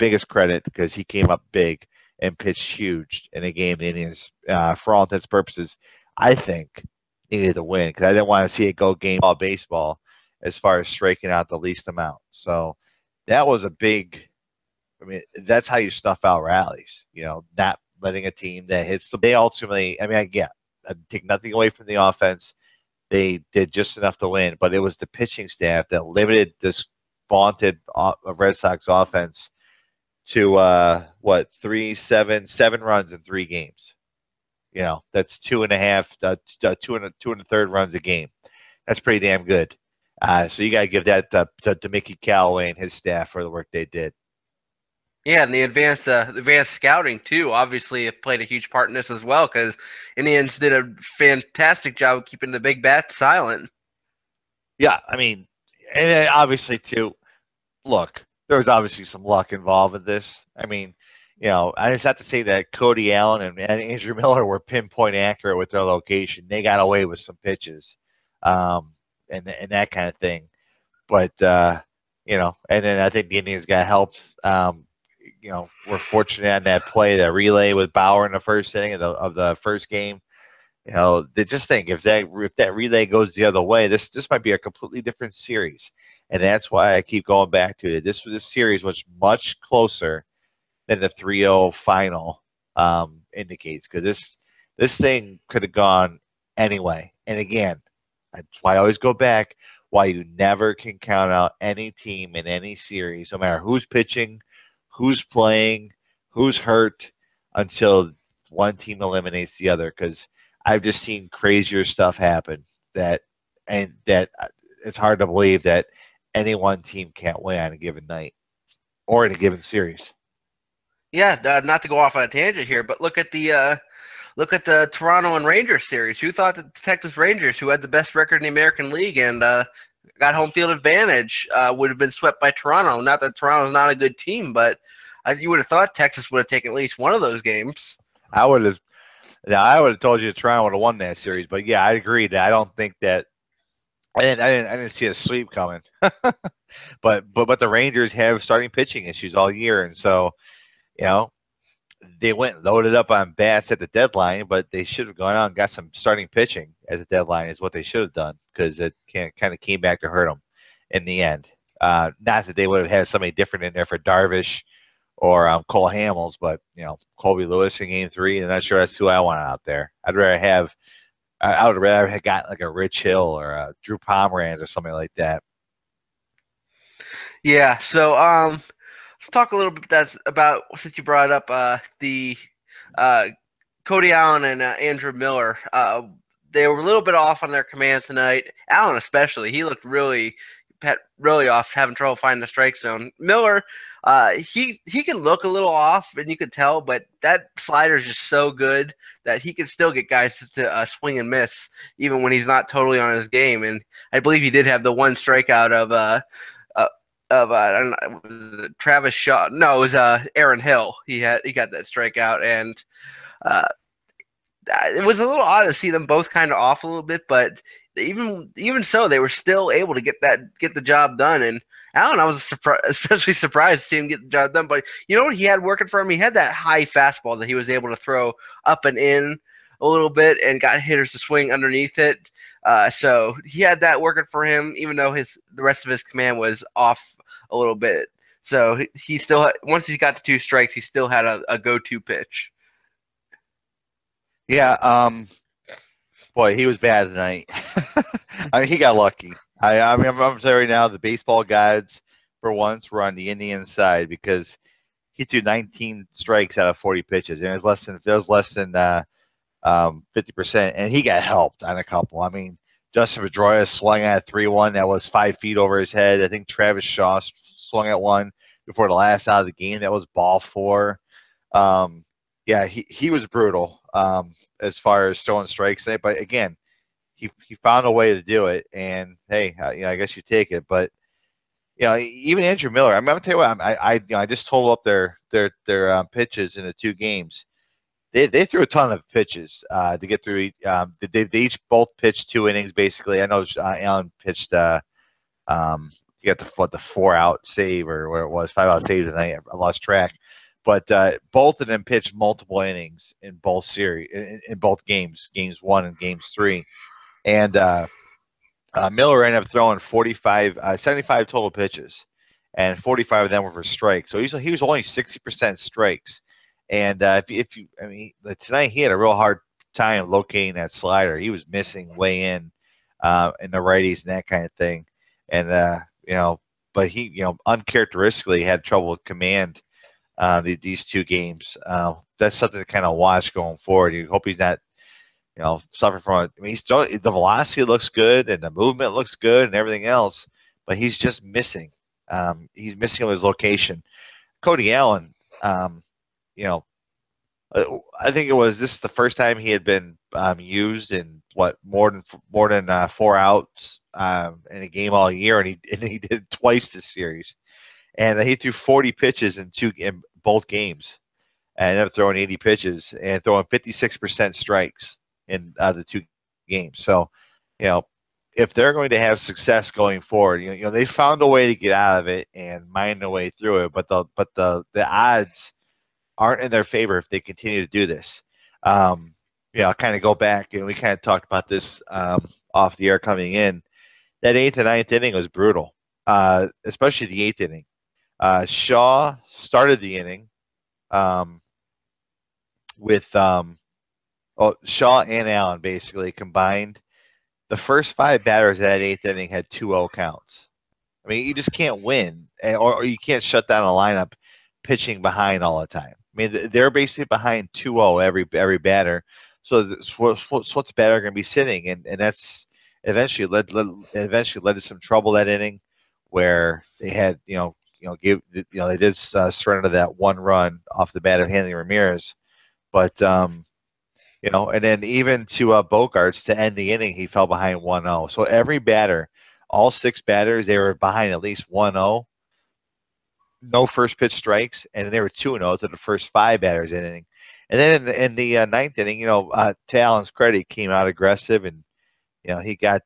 biggest credit because he came up big and pitched huge in a game the Indians, for all intents and purposes, I think needed to win because I didn't want to see it go game ball baseball as far as striking out the least amount. So that was a big. I mean, that's how you stuff out rallies. Not letting a team that hits the. They ultimately. I mean, I take nothing away from the offense. They did just enough to win, but it was the pitching staff that limited this vaunted Red Sox offense to 7 runs in 3 games. That's 2.5, two and a third runs a game. That's pretty damn good. So you got to give that to Mickey Callaway and his staff for the work they did. Yeah, and the advanced scouting too. Obviously, it played a huge part in this as well because Indians did a fantastic job of keeping the big bats silent. Yeah, I mean, and obviously too. Look, there was obviously some luck involved in this. I mean, I just have to say that Cody Allen and Andrew Miller were pinpoint accurate with their location. They got away with some pitches, and that kind of thing. But and then I think the Indians got helped. We're fortunate on that play, that relay with Bauer in the first inning of the first game. They just think if that relay goes the other way, this might be a completely different series, and that's why I keep going back to it. This series was much closer than the 3-0 final indicates, because this thing could have gone anyway. And again, that's why I always go back. Why you never can count out any team in any series, no matter who's pitching, who's playing, who's hurt, until one team eliminates the other, because I've just seen crazier stuff happen that it's hard to believe that any one team can't win on a given night or in a given series. Yeah, not to go off on a tangent here, but look at the Toronto and Rangers series. Who thought that the Texas Rangers, who had the best record in the American League and got home field advantage, would have been swept by Toronto? Not that Toronto's not a good team, but you would have thought Texas would have taken at least one of those games. I would have told you Toronto would have won that series, but yeah, I agree that I don't think that I didn't see a sweep coming. but the Rangers have starting pitching issues all year, and so they went loaded up on bats at the deadline, but they should have gone out and got some starting pitching at the deadline is what they should have done, because it kind of came back to hurt them in the end. Not that they would have had somebody different in there for Darvish or Cole Hamels, but Colby Lewis in Game 3, and I'm not sure that's who I wanted out there. I would rather have gotten like a Rich Hill or a Drew Pomeranz or something like that. Yeah, so let's talk a little bit about since you brought up the Cody Allen and Andrew Miller. They were a little bit off on their command tonight. Allen especially, he looked really off, having trouble finding the strike zone. Miller, he can look a little off, and you could tell, but that slider is just so good that he can still get guys to swing and miss, even when he's not totally on his game. And I believe he did have the one strikeout of I don't know, was it Travis Shaw? No, it was Aaron Hill. He got that strikeout, and it was a little odd to see them both kind of off a little bit, but even so, they were still able to get the job done. And Allen, I was especially surprised to see him get the job done. But you know what he had working for him? He had that high fastball that he was able to throw up and in a little bit and got hitters to swing underneath it. So he had that working for him, even though the rest of his command was off a little bit. So he still, once he got to 2 strikes, he still had a go-to pitch. Yeah, boy, he was bad tonight. I mean, he got lucky. I mean, I'm saying right now, the baseball gods for once were on the Indian side, because he threw 19 strikes out of 40 pitches, and it was less than 50%, and he got helped on a couple. I mean, Justin Pedroia swung at 3-1 that was 5 feet over his head. I think Travis Shaw swung at one before the last out of the game. That was ball 4. Yeah, he was brutal as far as throwing strikes. But again, he found a way to do it, and hey, I guess you take it. But even Andrew Miller. I'm gonna tell you what. I just totaled up their pitches in the 2 games. They threw a ton of pitches to get through. They each both pitched 2 innings basically. I know Allen pitched he got the 4-out save or where it was 5-out save tonight. I lost track, but both of them pitched multiple innings in both series in both games 1 and games 3, and Miller ended up throwing 75 total pitches, and 45 of them were for strikes. So he was only 60% strikes. And if you, I mean, tonight he had a real hard time locating that slider. He was missing way in the righties and that kind of thing. And but he, uncharacteristically had trouble with command these 2 games. That's something to kind of watch going forward. You hope he's not suffering from it. I mean, the velocity looks good and the movement looks good and everything else, but he's just missing. He's missing his location. Cody Allen, I think this is the first time he had been used in more than 4 outs in a game all year, and he did it twice this series, and he threw 40 pitches in both games, and ended up throwing 80 pitches and throwing 56% strikes in the 2 games. So, if they're going to have success going forward, they found a way to get out of it and mine their way through it, but the odds aren't in their favor if they continue to do this. I'll kind of go back, and we kind of talked about this off the air coming in. That 8th and 9th inning was brutal, especially the 8th inning. Shaw started the inning with Shaw and Allen basically combined. The first 5 batters of that 8th inning had 2-0 counts. I mean, you just can't win, or you can't shut down a lineup pitching behind all the time. I mean, they're basically behind 2-0 every batter. So what's the batter going to be sitting? And that's eventually led to some trouble that inning, where they had they did surrender that 1 run off the bat of Hanley Ramirez, but and then even to Bogaerts to end the inning, he fell behind 1-0. So every batter, all 6 batters, they were behind at least 1-0. No first pitch strikes, and they were 2-0 to the first 5 batters in the inning. And then in the 9th inning, to Allen's credit, he came out aggressive, and he got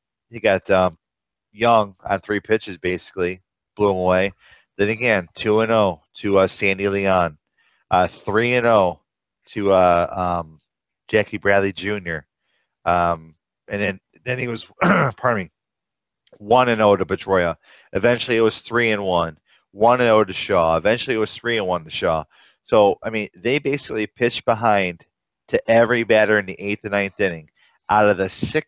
Young on 3 pitches, basically blew him away. Then again, 2-0 to Sandy Leon, 3-0 to Jackie Bradley Jr. And then he was pardon me, 1-0 to Pedroia. Eventually, it was 3-1. 1-0 to Shaw. Eventually, it was 3-1 to Shaw. So, I mean, they basically pitched behind to every batter in the 8th and 9th inning. Out of the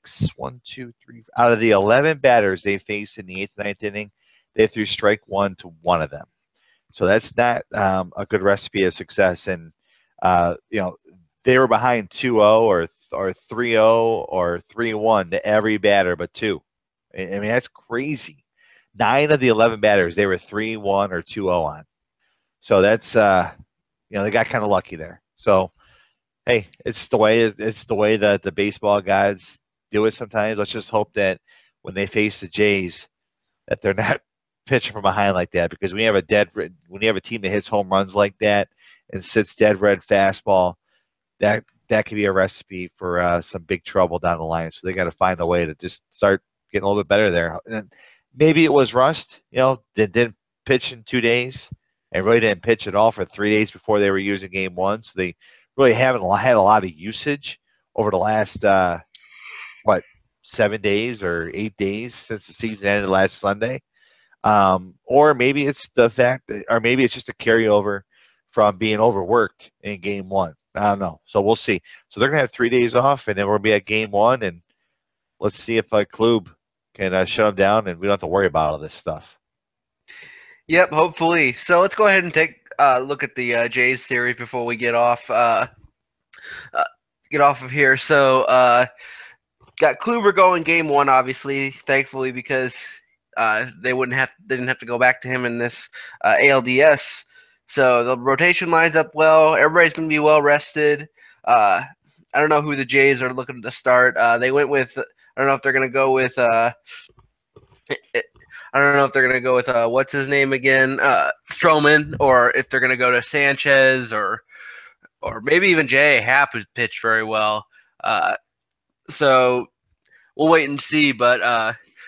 11 batters they faced in the 8th and 9th inning, they threw strike 1 to 1 of them. So that's not a good recipe of success. And they were behind 2-0 or 3-0 or 3-1 to every batter but 2. I mean, that's crazy. 9 of the 11 batters, they were 3-1 or 2-0 on. So that's they got kind of lucky there. So hey, it's the way that the baseball guys do it sometimes. Let's just hope that when they face the Jays, that they're not pitching from behind like that, because when you have a team that hits home runs like that and sits dead red fastball, that could be a recipe for some big trouble down the line. So they got to find a way to just start getting a little bit better there. And maybe it was rust, they didn't pitch in 2 days and really didn't pitch at all for 3 days before they were using game 1. So they really haven't had a lot of usage over the last 7 days or 8 days since the season ended last Sunday. Or maybe it's the fact that, or maybe it's just a carryover from being overworked in game 1. I don't know. So we'll see. So they're going to have 3 days off, and then we'll be at game 1, and let's see if Klub can shut them down, and we don't have to worry about all this stuff. Yep, hopefully. So let's go ahead and take a look at the Jays series before we get off of here. So got Kluber going game 1, obviously, thankfully, because they didn't have to go back to him in this ALDS. So the rotation lines up well. Everybody's going to be well rested. I don't know who the Jays are looking to start. They went with, I don't know if they're going to go with what's his name again, Stroman, or if they're going to go to Sanchez, or maybe even J.A. Happ, who's pitched very well. So we'll wait and see. But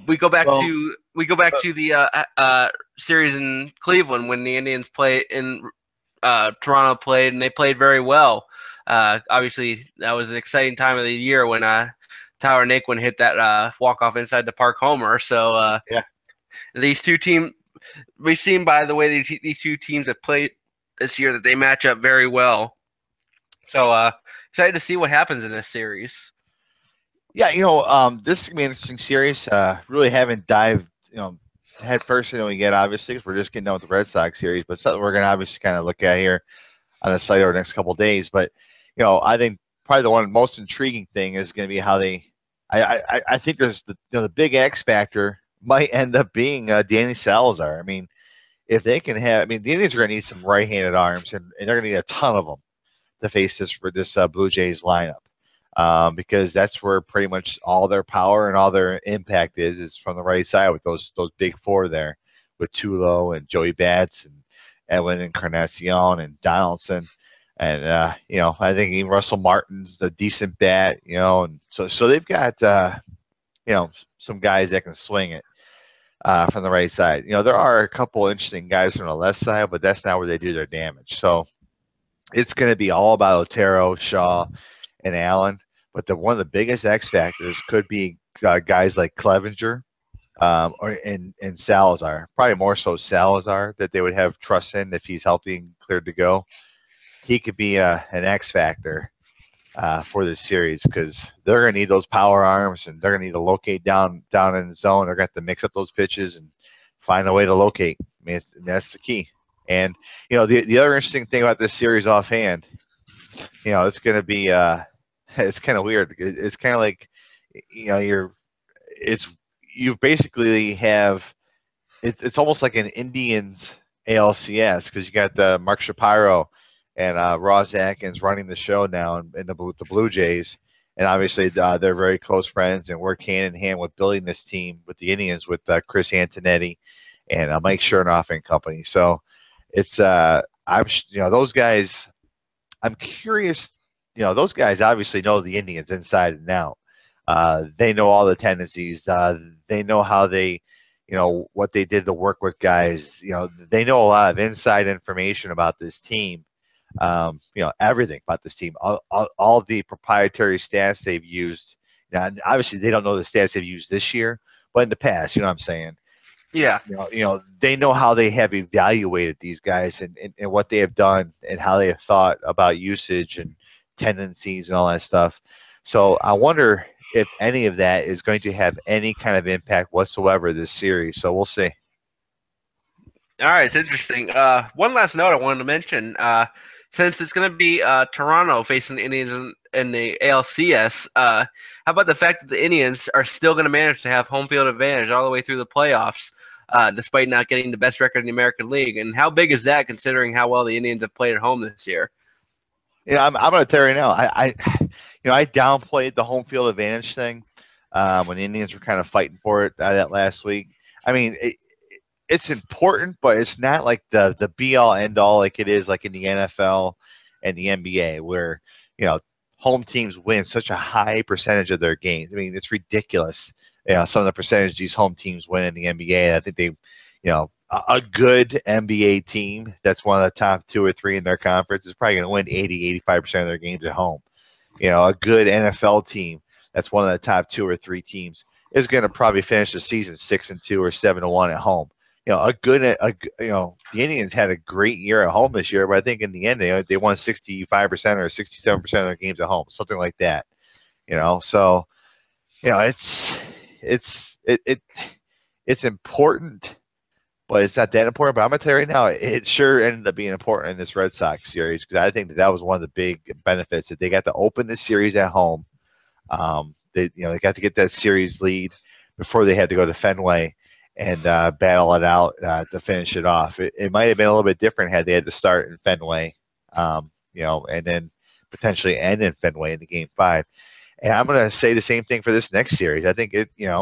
We go back Well, to the series in Cleveland when the Indians played in Toronto played, and they played very well. Obviously, that was an exciting time of the year when Tyler Naquin hit that walk-off inside the park homer. So yeah. these two teams, we've seen by the way these two teams have played this year that they match up very well. So excited to see what happens in this series. Yeah, this is gonna be an interesting series. Really haven't dived, head first into it yet, obviously, because we're just getting done with the Red Sox series. But something we're gonna obviously kind of look at here on the site over the next couple of days. But I think probably the one most intriguing thing is going to be how they. I think there's the big X factor might end up being Danny Salazar. I mean, if they can have, I mean, the Indians are going to need some right-handed arms, and they're going to need a ton of them to face this Blue Jays lineup. Because that's where pretty much all their power and all their impact is from the right side with those big four there, with Tulo and Joey Bats and Edwin Encarnacion and Donaldson, and I think even Russell Martin's the decent bat, and so they've got some guys that can swing it from the right side. There are a couple interesting guys from the left side, but that's not where they do their damage. So it's going to be all about Otero, Shaw, and Allen. But one of the biggest X factors could be guys like Clevenger and Salazar. Probably more so Salazar that they would have trust in if he's healthy and cleared to go. He could be an X factor for this series because they're going to need those power arms and they're going to need to locate down in the zone. They're going to have to mix up those pitches and find a way to locate. I mean, that's the key. And the other interesting thing about this series offhand, it's going to be it's kind of weird. It's kind of like you basically have it's almost like an Indians ALCS because you got the Mark Shapiro and Ross Atkins running the show now with the Blue Jays, and obviously they're very close friends and work hand in hand with building this team with the Indians with Chris Antonetti and Mike Chernoff and company. So it's those guys. I'm curious. Those guys obviously know the Indians inside and out. They know all the tendencies. They know how they, what they did to work with guys. They know a lot of inside information about this team. Everything about this team. All the proprietary stats they've used. Now, obviously, they don't know the stats they've used this year, but in the past, you know what I'm saying? Yeah. They know how they have evaluated these guys and what they have done and how they have thought about usage and tendencies and all that stuff. So I wonder if any of that is going to have any kind of impact whatsoever this series. So we'll see. All right, it's interesting. One last note I wanted to mention. Since it's going to be Toronto facing the Indians in the ALCS, how about the fact that the Indians are still going to manage to have home field advantage all the way through the playoffs, despite not getting the best record in the American League? And how big is that considering how well the Indians have played at home this year? I'm going to tell you right now. I downplayed the home field advantage thing when the Indians were kind of fighting for it that last week. I mean, it's important, but it's not like the be all end all like it is like in the NFL and the NBA where home teams win such a high percentage of their games. I mean, it's ridiculous. Some of the percentage these home teams win in the NBA. I think they, a good NBA team that's one of the top 2 or 3 in their conference is probably going to win 85% of their games at home. A good NFL team that's one of the top 2 or 3 teams is going to probably finish the season 6-2 or 7-1 at home. The Indians had a great year at home this year, but I think in the end they won 65% or 67% of their games at home, something like that. So it's important, but it's not that important. But I'm gonna tell you right now, it sure ended up being important in this Red Sox series because I think that was one of the big benefits that they got to open the series at home. They got to get that series lead before they had to go to Fenway and battle it out to finish it off. It might have been a little bit different had they had to start in Fenway, and then potentially end in Fenway in the Game 5. And I'm going to say the same thing for this next series. I think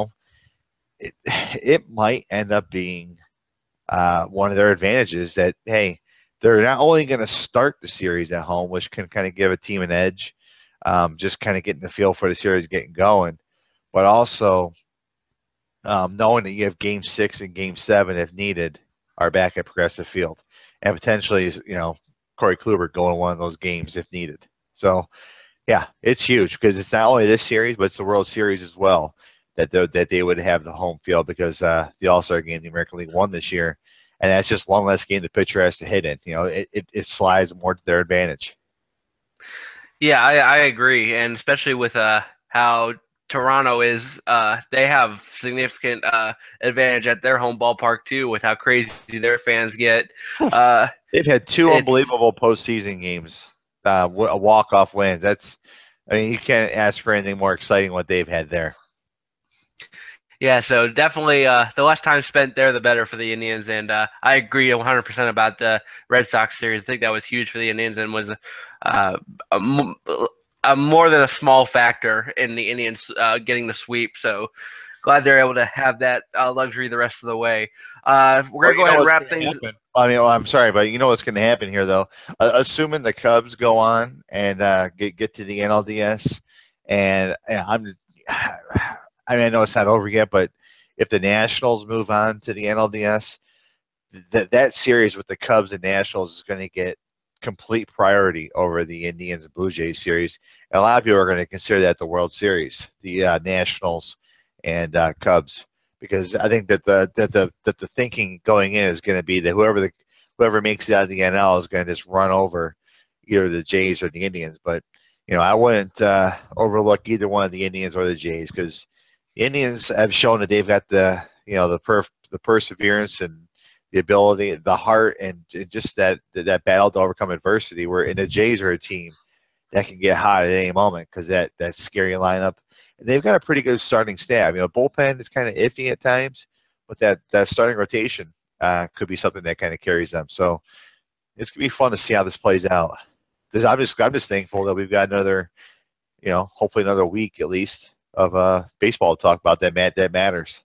it might end up being one of their advantages that, hey, they're not only going to start the series at home, which can kind of give a team an edge, just kind of getting the feel for the series getting going, but also knowing that you have Game 6 and Game 7 if needed are back at Progressive Field, and potentially, Corey Kluber going one of those games if needed. So, yeah, it's huge because it's not only this series, but it's the World Series as well that they would have the home field because the All-Star game, the American League won this year, and that's just one less game the pitcher has to hit in. It slides more to their advantage. Yeah, I agree, and especially with how Toronto is, they have significant advantage at their home ballpark too, with how crazy their fans get. They've had two unbelievable postseason games, walk-off wins. You can't ask for anything more exciting what they've had there. Yeah, so definitely the less time spent there, the better for the Indians. And I agree 100% about the Red Sox series. I think that was huge for the Indians and was a more than a small factor in the Indians getting the sweep. So glad they're able to have that luxury the rest of the way. We're going to go ahead and wrap things. I'm sorry, but you know what's going to happen here, though? Assuming the Cubs go on and get to the NLDS, and I know it's not over yet, but if the Nationals move on to the NLDS, that series with the Cubs and Nationals is going to get complete priority over the Indians and Blue Jays series. And a lot of people are going to consider that the World Series, the Nationals and Cubs, because I think that the thinking going in is going to be that whoever makes it out of the NL is going to just run over either the Jays or the Indians. But I wouldn't overlook either one of the Indians or the Jays because the Indians have shown that they've got the perseverance and the ability, the heart, and just that battle to overcome adversity. Where in the Jays are a team that can get hot at any moment because that scary lineup, and they've got a pretty good starting staff. Bullpen is kind of iffy at times, but that starting rotation could be something that kind of carries them. So it's gonna be fun to see how this plays out. I'm just thankful that we've got another, hopefully another week at least of baseball to talk about that matters.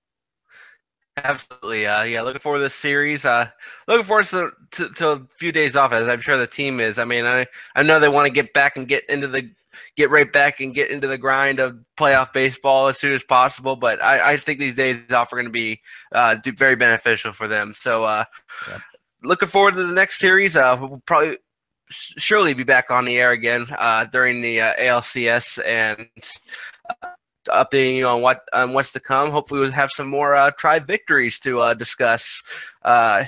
Absolutely. Looking forward to this series. Looking forward to a few days off, as I'm sure the team is. I mean, I know they want to get back and get right back and get into the grind of playoff baseball as soon as possible. But I think these days off are going to be very beneficial for them. So looking forward to the next series. We'll probably surely be back on the air again during the ALCS and updating you on what's to come. Hopefully we'll have some more Tribe victories to discuss. By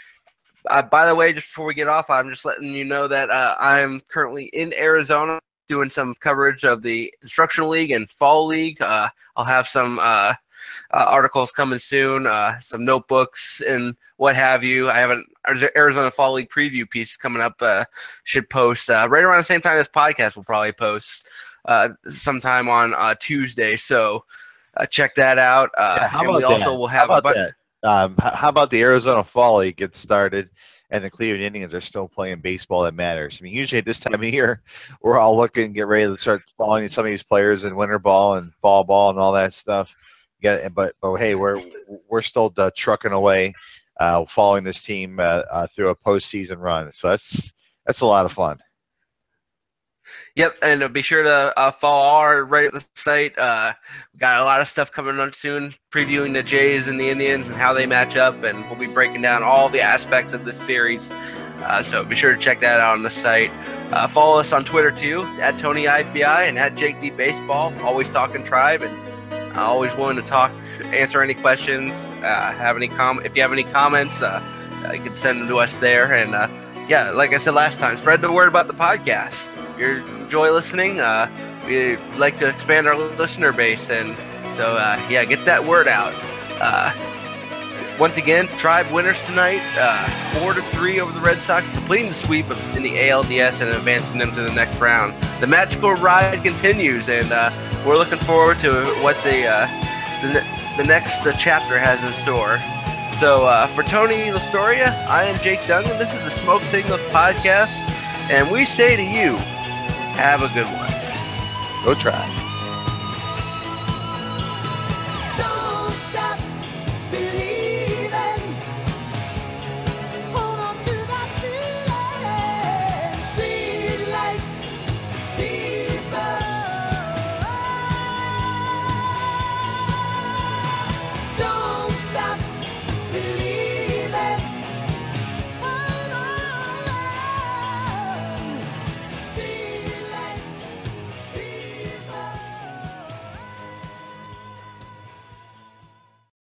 the way, just before we get off, I'm just letting you know that I'm currently in Arizona doing some coverage of the Instructional League and Fall League. I'll have some articles coming soon, some notebooks and what have you. I have an Arizona Fall League preview piece coming up. Should post right around the same time this podcast will probably post sometime on Tuesday. So check that out. How about the Arizona Fall League gets started and the Cleveland Indians are still playing baseball that matters? I mean, usually at this time of year, we're all looking, get ready to start following some of these players in winter ball and fall ball and all that stuff. Yeah, but hey, we're still trucking away, following this team through a postseason run. So that's a lot of fun. Yep, and be sure to follow our right at the site. We got a lot of stuff coming on soon, previewing the Jays and the Indians and how they match up, and we'll be breaking down all the aspects of this series. So be sure to check that out on the site. Follow us on Twitter too, at TonyIBI and at JakeDBaseball. Always talking Tribe and always willing to talk, answer any questions. If you have any comments, you can send them to us there. And like I said last time, spread the word about the podcast. If you enjoy listening, we like to expand our listener base, and so get that word out. Once again, Tribe winners tonight, 4-3 over the Red Sox, completing the sweep in the ALDS and advancing them to the next round. The magical ride continues, and we're looking forward to what the next chapter has in store. So for Tony Lastoria, I am Jake Dungan. This is the Smoke Signals Podcast, and we say to you, have a good one. Go Tribe.